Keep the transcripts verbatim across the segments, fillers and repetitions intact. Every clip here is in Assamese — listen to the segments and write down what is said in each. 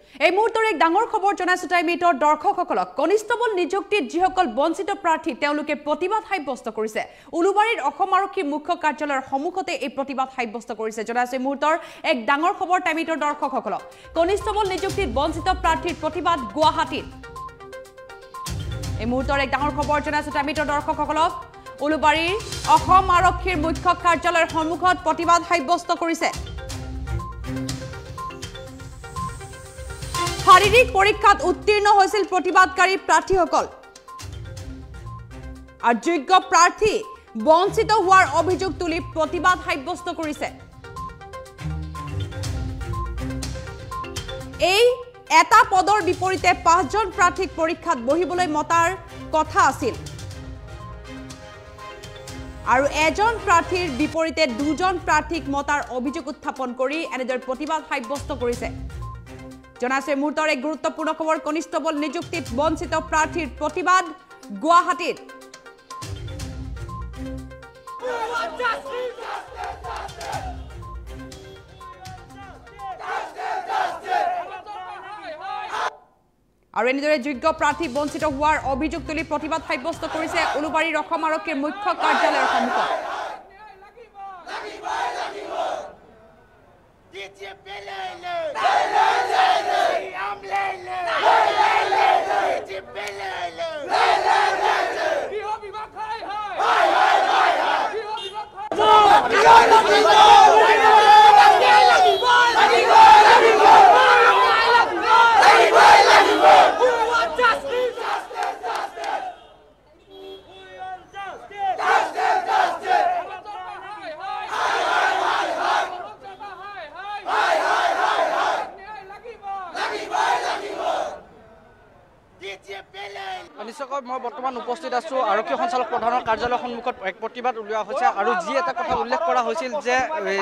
এই মুহূৰ্তৰ এক ডাঙৰ খবৰ জনাইছো টাইমিটৰ দৰ্শকসকলক কনিষ্টেবল নিযুক্তিত যিসকল বঞ্চিত প্ৰাৰ্থী তেওঁলোকে প্ৰতিবাদ সাব্যস্ত কৰিছে উলুবাৰীৰ অসম আৰক্ষী মুখ্য কাৰ্যালয়ৰ সন্মুখতে এই প্ৰতিবাদ সাব্যস্ত কৰিছে জনাইছো এই মুহূৰ্তৰ এক ডাঙৰ খবৰ টাইমিটৰ দৰ্শকসকলক কনিষ্টেবল নিযুক্তিত বঞ্চিত প্ৰাৰ্থীৰ প্ৰতিবাদ গুৱাহাটীত এই মুহূৰ্তৰ এক ডাঙৰ খবৰ জনাইছো টাইমিটৰ দৰ্শকসকলক উলুবাৰীৰ অসম আৰক্ষীৰ মুখ্য কাৰ্যালয়ৰ সন্মুখত প্ৰতিবাদ সাব্যস্ত কৰিছে শাৰীৰিক পৰীক্ষাত উত্তীৰ্ণ হৈছিল প্ৰতিবাদকাৰী প্ৰাৰ্থীসকল আৰু যোগ্য প্ৰাৰ্থী বঞ্চিত হোৱাৰ অভিযোগ তুলি প্ৰতিবাদ সাব্যস্ত কৰিছে এই এটা পদৰ বিপৰীতে পাঁচজন প্ৰাৰ্থীক পৰীক্ষাত বহিবলৈ মতাৰ কথা আছিল আৰু এজন প্ৰাৰ্থীৰ বিপৰীতে দুজন প্ৰাৰ্থীক মতাৰ অভিযোগ উত্থাপন কৰি এনেদৰে প্ৰতিবাদ সাব্যস্ত কৰিছে জনাইছে মুহূৰ্তৰ এক গুৰুত্বপূৰ্ণ খবৰ কনিষ্টেবল নিযুক্তিত বঞ্চিত প্ৰাৰ্থীৰ প্ৰতিবাদ গুৱাহাটীত আৰু এনেদৰে যোগ্য প্ৰাৰ্থী বঞ্চিত হোৱাৰ অভিযোগ তুলি প্ৰতিবাদ সাব্যস্ত কৰিছে উলুবাৰীৰ অসম আৰক্ষীৰ মুখ্য কাৰ্যালয়ৰ সন্মুখত নিশ্চয়কৈ মই বৰ্তমান উপস্থিত আছো আৰক্ষী সঞ্চালক প্ৰধানৰ কাৰ্যালয়ৰ সন্মুখত এক প্ৰতিবাদ উলিওৱা হৈছে আৰু যি এটা কথা উল্লেখ কৰা হৈছিল যে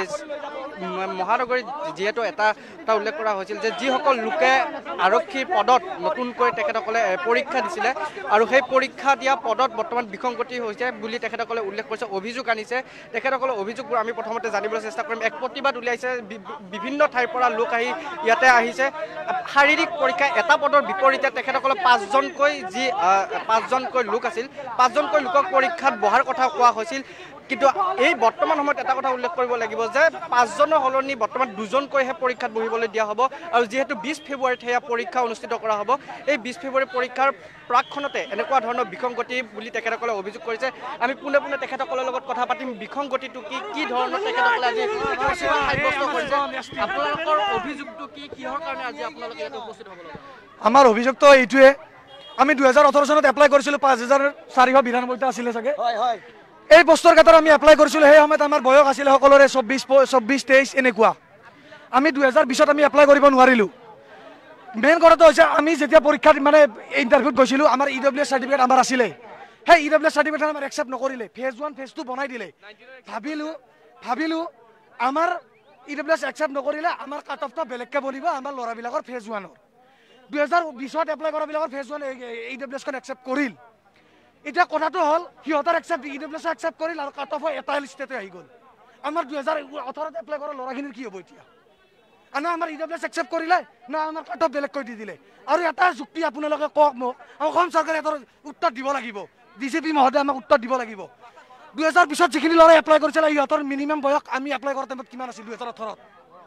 মহানগৰীত যিহেতু এটা এটা উল্লেখ কৰা হৈছিল যে যিসকল লোকে আৰক্ষী পদত নতুনকৈ তেখেতসকলে পৰীক্ষা দিছিলে আৰু সেই পৰীক্ষা দিয়া পদত বৰ্তমান বিসংগতি হৈছে বুলি তেখেতসকলে উল্লেখ কৰিছে অভিযোগ আনিছে তেখেতসকলৰ অভিযোগবোৰ আমি প্ৰথমতে জানিবলৈ চেষ্টা কৰিম এক প্ৰতিবাদ উলিয়াইছে বিভিন্ন ঠাইৰ পৰা লোক আহি ইয়াতে আহিছে শাৰীৰিক পৰীক্ষা এটা পদৰ বিপৰীতে তেখেতসকলে পাঁচজনকৈ যি পাঁচজনকৈ লোক আছিল পাঁচজনকৈ লোকক পৰীক্ষাত বহাৰ কথা কোৱা হৈছিল কিন্তু এই বৰ্তমান সময়ত এটা কথা উল্লেখ কৰিব লাগিব যে পাঁচজনৰ সলনি বৰ্তমান দুজনকৈহে পৰীক্ষাত বহিবলৈ দিয়া হ'ব আৰু যিহেতু বিশ ফেব্ৰুৱাৰীত সেয়া পৰীক্ষা অনুষ্ঠিত কৰা হ'ব এই বিশ ফেব্ৰুৱাৰী পৰীক্ষাৰ প্ৰাকখনতে এনেকুৱা ধৰণৰ বিসংগতি বুলি তেখেতসকলে অভিযোগ কৰিছে আমি পোনে পোনে তেখেতসকলৰ লগত কথা পাতিম বিসংগতিটো কি কি ধৰণৰ তেখেতসকলে আজি সাব্যস্ত কৰিছে আপোনালোকৰ অভিযোগটো কি কিহৰ কাৰণে আজি আপোনালোকে ইয়াতে উপস্থিত হ'ব লাগে আমাৰ অভিযোগটো এইটোৱে আমি দুহেজাৰ ওঠৰ চনত এপ্লাই কৰিছিলোঁ পাঁচ হাজাৰ চাৰিশ বিৰানব্বৈটা আছিলে চাগে হয় হয় এই পোষ্টৰ ক্ষেত্ৰত আমি এপ্লাই কৰিছিলোঁ সেই সময়ত আমাৰ বয়স আছিলে সকলোৰে চৌব্বিছ চৌব্বিছ তেইছ এনেকুৱা আমি দুহেজাৰ বিছত আমি এপ্লাই কৰিব নোৱাৰিলোঁ মেইন কথাটো হৈছে আমি যেতিয়া পৰীক্ষাত মানে ইণ্টাৰভিউত গৈছিলোঁ আমাৰ ই ডব্লিউ এছ চাৰ্টিফিকেট আমাৰ আছিলে সেই ই ডব্লিউ এছ চাৰ্টিফিকেট আমাৰ একচেপ্ট নকৰিলে ফেজ ওৱান ফেজ টু বনাই দিলে ভাবিলোঁ ভাবিলোঁ আমাৰ ই ডব্লিউ এছ একচেপ্ট নকৰিলে আমাৰ কাট অফটো বেলেগকৈ বনিব আমাৰ ল'ৰাবিলাকৰ ফেজ ওৱানৰ দুহেজাৰ বিছত এপ্লাই কৰাবিলাকৰ ফেজ ওৱান ই ডব্লিউ এছখন একচেপ্ট কৰিল এতিয়া কথাটো হ'ল সিহঁতৰ accept E W S accept কৰিল আৰু কাট অফ এটা লিষ্টতে আহি গ'ল আমাৰ দুহেজাৰ ওঠৰত এপ্লাই কৰা ল'ৰাখিনিৰ কি হ'ব এতিয়া না আমাৰ ই ডব্লিউ এছ একচেপ্ট কৰিলে না আমাৰ কাট অফ বেলেগকৈ দি দিলে আৰু এটা যুক্তি আপোনালোকে কওক মোক অসম চৰকাৰে এটা উত্তৰ দিব লাগিব ডি জি পি মহোদয়ে আমাক উত্তৰ দিব লাগিব দুহেজাৰ বিছত যিখিনি ল'ৰাই এপ্লাই কৰিছিলে সিহঁতৰ মিনিমাম বয়স আমি এপ্লাই কৰা টাইমত কিমান আছিল দুহেজাৰ ওঠৰত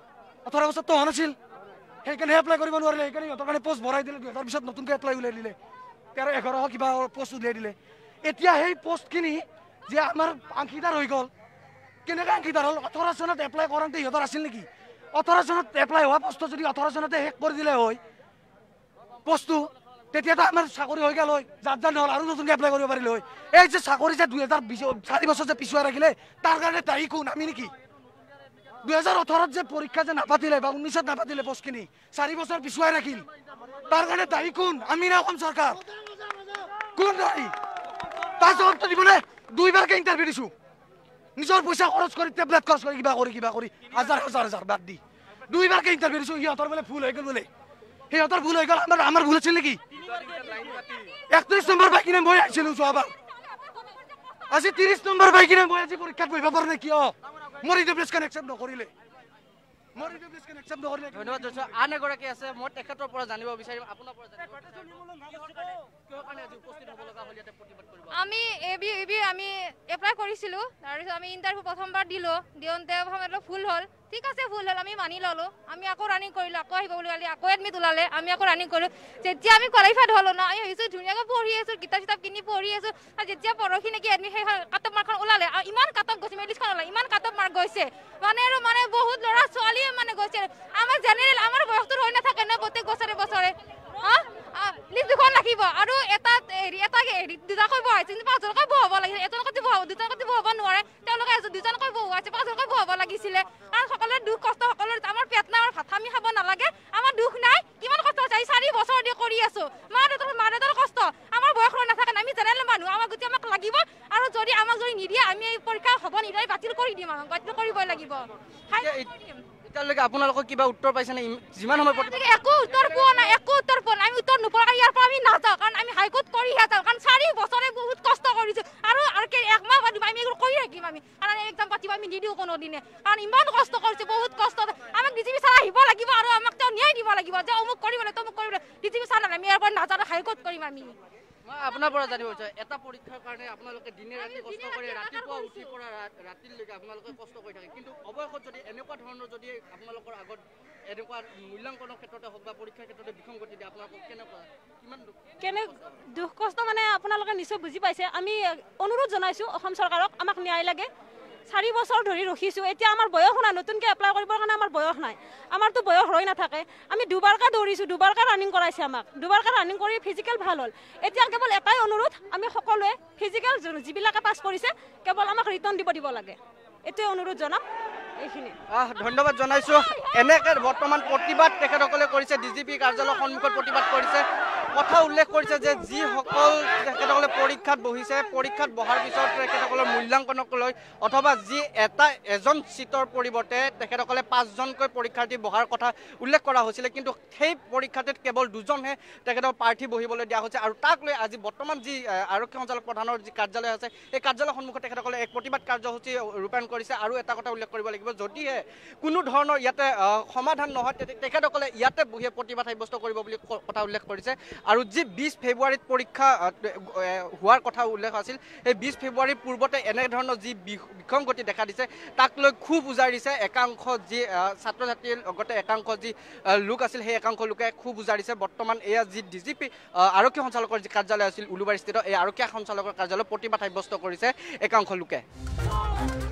ওঠৰ বছৰতো হোৱা নাছিল সেইকাৰণে এপ্লাই কৰিব নোৱাৰিলে সেইকাৰণে সিহঁতৰ কাৰণে পোষ্ট ভৰাই দিলে দুহেজাৰ বিছত নতুনকৈ এপ্লাই উলিয়াই দিলে তেৰ এঘাৰশ কিবা পোষ্ট উলিয়াই দিলে এতিয়া সেই পোষ্টখিনি যে আমাৰ অংশীদাৰ হৈ গ'ল কেনেকৈ অংশীদাৰ হ'ল ওঠৰ চনত এপ্লাই কৰোঁতে সিহঁতৰ আছিল নেকি ওঠৰ চনত এপ্লাই হোৱা পোষ্টটো যদি ওঠৰ চনতে শেষ কৰি দিলে হয় পোষ্টটো তেতিয়াতো আমাৰ চাকৰি হৈ গ'ল হয় যাৰ যাৰ নহ'ল আৰু নতুনকৈ এপ্লাই কৰিব পাৰিলে হয় এই যে চাকৰি যে দুহেজাৰ বিছ চাৰি বছৰ যে পিছুৱাই ৰাখিলে তাৰ কাৰণে দায়ী কোন আমি নেকি দুহেজাৰ ওঠৰত যে পৰীক্ষা যে নাপাতিলে বা ঊনৈছত নাপাতিলে পোষ্টখিনি চাৰি বছৰ পিছুৱাই ৰাখিল তাৰ কাৰণে দায়ী কোন আমি না অসম চৰকাৰ কোন দায়ী তাৰ জবাবটো দিবলৈ দুইবাৰকৈ ইণ্টাৰভিউ দিছোঁ নিজৰ পইচা খৰচ কৰি টেবলেট খৰচ কৰি কিবা কৰি কিবা কৰি হাজাৰ হাজাৰ হাজাৰ বাদ দি দুইবাৰকৈ ইণ্টাৰভিউ দিছোঁ সিহঁতৰ বোলে ভুল হৈ গ'ল বোলে সিহঁতৰ ভুল হৈ গ'ল আমাৰ আমাৰ ভুল আছিল নেকি একত্ৰিছ নম্বৰ পাই কিনে মই আহিছিলোঁ যোৱাবাৰ আজি ত্ৰিছ নম্বৰ পাই কিনে মই আজি পৰীক্ষাত বহিব পৰা নাই কিয় মোৰ ই ডব্লিউ এছখন একচেপ্ট নকৰিলে ধন্যবাদ জনাইছোঁ। আন এগৰাকী আছে, মই তেখেতৰ পৰা জানিব বিচাৰিম, আপোনাৰ পৰা জানিব আমি এবি এবি আমি এপ্লাই কৰিছিলোঁ, তাৰপিছত আমি ইণ্টাৰভিউ প্ৰথমবাৰ দিলোঁ, দিওঁতে প্ৰথমতে ভুল হ'ল, ঠিক আছে ভুল হ'ল, আমি মানি ল'লোঁ, আমি আকৌ ৰানিং কৰিলোঁ, আকৌ আহিব বুলি ক'লে আকৌ এডমিট ওলালে, আমি আকৌ ৰানিং কৰিলোঁ। যেতিয়া আমি কোৱালিফাইড হ'লোঁ ন, আমি ভাবিছোঁ ধুনীয়াকৈ পঢ়ি আছোঁ, কিতাপ চিতাপ কিনি পঢ়ি আছোঁ, আৰু যেতিয়া পৰহি নেকি এডমিট সেই কাটঅফ মাৰ্কখন ওলালে, আৰু ইমান কাটঅফ গৈছে, মেৰিটখন ওলালে, ইমান কাটঅফ মাৰ্ক গৈছে, মানে আৰু মানে বহুত ল'ৰা ছোৱালীয়ে মানে গৈছে। আমাৰ জেনেৰেল আমাৰ বয়সটো হৈ নাথাকে ন প্ৰত্যেক বছৰে বছৰে, লিষ্ট দুখন ৰাখিব, আৰু এটা হেৰি এটা হেৰি দুটাকৈ বহাইছে, কিন্তু পাঁচজনকৈ বহাব লাগিছিলে, এজনকৈ বহাব দুজনকৈ বহাব নোৱাৰে, তেওঁলোকে দুজনকৈ বহুৱাইছে, পাঁচজনকৈ বহাব লাগিছিলে। কাৰণ সকলোৰে দুখ কষ্ট, সকলোৰে আমাৰ পেট নাই, আমাৰ ভাত আমি খাব নালাগে, আমাৰ দুখ নাই, কিমান কষ্ট হৈছে, চাৰি বছৰ দি কৰি আছোঁ, মা দেউতাৰ মা দেউতাৰ কষ্ট, আমাৰ বয়স হৈ নাথাকে, আমি জেনেৰেল মানুহ, আমাক গোটেই আমাক লাগিব, আৰু যদি আমাক যদি নিদিয়ে আমি এই পৰীক্ষা হ'ব নিদিয়ে বাতিল কৰি দিম, আমাক বাতিল কৰিবই লাগিব। এতিয়ালৈকে আপোনালোকৰ কিবা উত্তৰ পাইছেনে? যিমান সময় একো উত্তৰ পোৱা নাই, একো উত্তৰ পোৱা নাই, আমি উত্তৰ নোপোৱা ইয়াৰ পৰা আমি নাযাওঁ, কাৰণ আমি হাইকোৰ্ট কৰিহে যাওঁ, কাৰণ চাৰি বছৰে বহুত কষ্ট কৰিছোঁ, আৰু একমাহ বাদ আমি এইবোৰ কৰি থাকিম, আমি কাৰণ এক্সাম পাতিব আমি নিদিওঁ কোনোদিনে, কাৰণ ইমান কষ্ট কৰিছোঁ, বহুত কষ্ট, আমাক ডি জি পি ছাৰ আহিব লাগিব, আৰু আমাক তেওঁ ন্যায় দিব লাগিব, যে অমুক কৰিব লাগে তমুক কৰিব লাগে, ডি জি পি ছাৰ আমি ইয়াৰ পৰা নাযাওঁ, হাইকোৰ্ট কৰিম আমি। মই আপোনাৰ পৰা জানিব বিচাৰোঁ, এটা পৰীক্ষাৰ কাৰণে আপোনালোকে দিনে ৰাতি কষ্ট কৰি, ৰাতিপুৱা উঠি পৰা ৰাতিলৈকে আপোনালোকে কষ্ট কৰি থাকে, কিন্তু অৱশেষত যদি এনেকুৱা ধৰণৰ যদি আপোনালোকৰ আগত এনেকুৱা মূল্যাংকনৰ ক্ষেত্ৰতে হওক বা পৰীক্ষাৰ ক্ষেত্ৰতে বিসংগতি দিয়ে, আপোনালোকক কেনেকুৱা কিমান কেনে দুখ কষ্ট মানে আপোনালোকে নিশ্চয় বুজি পাইছে। আমি অনুৰোধ জনাইছোঁ অসম চৰকাৰক, আমাক ন্যায় লাগে, চাৰি বছৰ ধৰি ৰখিছোঁ, এতিয়া আমাৰ বয়স নাই, নতুনকৈ এপ্লাই কৰিবৰ কাৰণে আমাৰ বয়স নাই, আমাৰতো বয়স ৰৈ নাথাকে, আমি দুবাৰকৈ দৌৰিছোঁ, দুবাৰকৈ ৰানিং কৰাইছে আমাক, দুবাৰকৈ ৰানিং কৰি ফিজিকেল ভাল হ'ল, এতিয়া কেৱল এটাই অনুৰোধ, আমি সকলোৱে ফিজিকেল যিবিলাকে পাছ কৰিছে কেৱল আমাক ৰিটাৰ্ণ দিব দিব লাগে, এইটোৱে অনুৰোধ জনাম। এইখিনি ধন্যবাদ জনাইছোঁ। এনেকৈ বৰ্তমান প্ৰতিবাদ তেখেতসকলে কৰিছে, ডি জি পি কাৰ্যালয়ৰ সন্মুখত প্ৰতিবাদ কৰিছে, কথা উল্লেখ কৰিছে যে যিসকল তেখেতসকলে পৰীক্ষাত বহিছে, পৰীক্ষাত বহাৰ পিছত তেখেতসকলৰ মূল্যাংকনক লৈ অথবা যি এটা এজন চিটৰ পৰিৱৰ্তে তেখেতসকলে পাঁচজনকৈ পৰীক্ষাৰ্থী বহাৰ কথা উল্লেখ কৰা হৈছিলে, কিন্তু সেই পৰীক্ষাটোত কেৱল দুজনহে তেখেতৰ প্ৰাৰ্থী বহিবলৈ দিয়া হৈছে, আৰু তাক লৈ আজি বৰ্তমান যি আৰক্ষী সঞ্চালক প্ৰধানৰ যি কাৰ্যালয় আছে, সেই কাৰ্যালয়ৰ সন্মুখত তেখেতসকলে এক প্ৰতিবাদ কাৰ্যসূচী ৰূপায়ণ কৰিছে। আৰু এটা কথা উল্লেখ কৰিব লাগিব, যদিহে কোনো ধৰণৰ ইয়াতে সমাধান নহয় তেখেতসকলে ইয়াতে বহিয়ে প্ৰতিবাদ সাব্যস্ত কৰিব বুলি কথা উল্লেখ কৰিছে। আৰু যি বিছ ফেব্ৰুৱাৰীত পৰীক্ষা হোৱাৰ কথা উল্লেখ আছিল, সেই বিছ ফেব্ৰুৱাৰীৰ পূৰ্বতে এনেধৰণৰ যি বিসংগতি দেখা দিছে তাক লৈ ক্ষোভ উজাৰিছে একাংশ যি ছাত্ৰ ছাত্ৰীৰ লগতে একাংশ যি লোক আছিল, সেই একাংশ লোকে ক্ষোভ উজাৰিছে। বৰ্তমান এয়া যি ডি জি পি আৰক্ষী সঞ্চালকৰ যি কাৰ্যালয় আছিল উলুবাৰীস্থিত, এই আৰক্ষী সঞ্চালকৰ কাৰ্যালয়ত প্ৰতিবাদ সাব্যস্ত কৰিছে একাংশ লোকে।